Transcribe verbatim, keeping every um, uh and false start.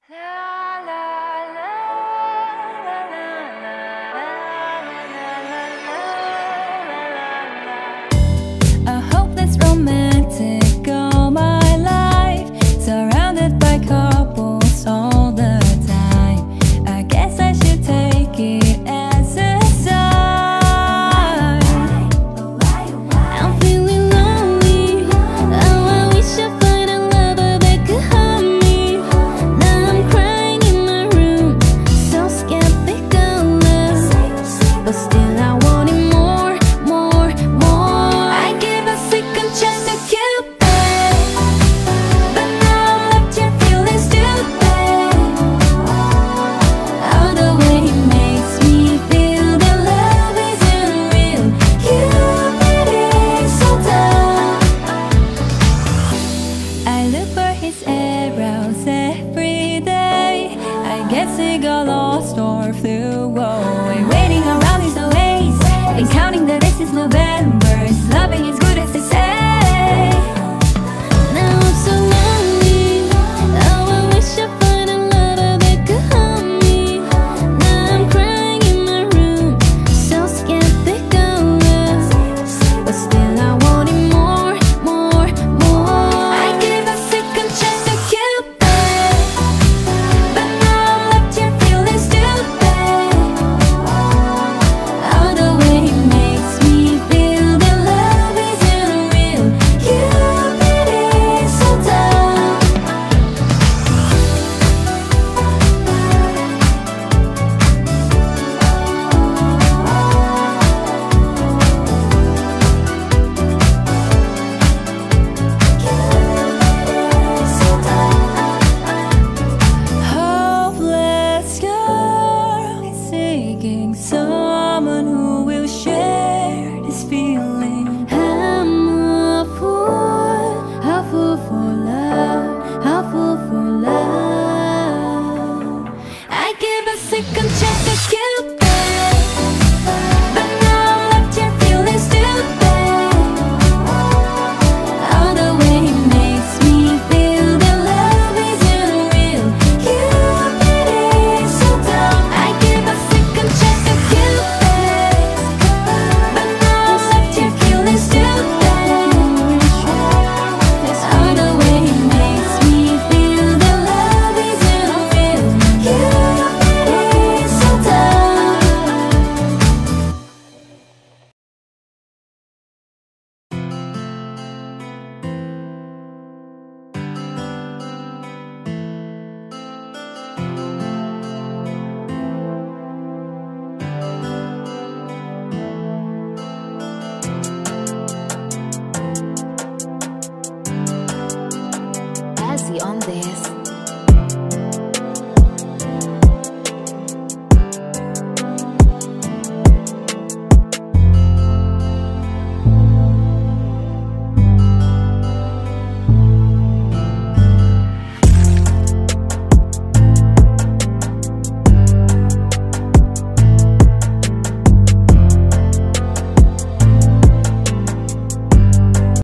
I hope that's romantic all my life, surrounded by couples all the time. I guess I should take it as a sign. I'm feeling lonely. Oh, I wish I find a lover that could help me. Now I'm crying in my room, so skeptical, but still I want it more, more, more. I gave a second chance to Cupid, but now I'm left here feeling stupid. Oh, the way he makes me feel that love isn't real. Cupid is so dumb. I look for his arrows every day. I guess he got lost or flew away.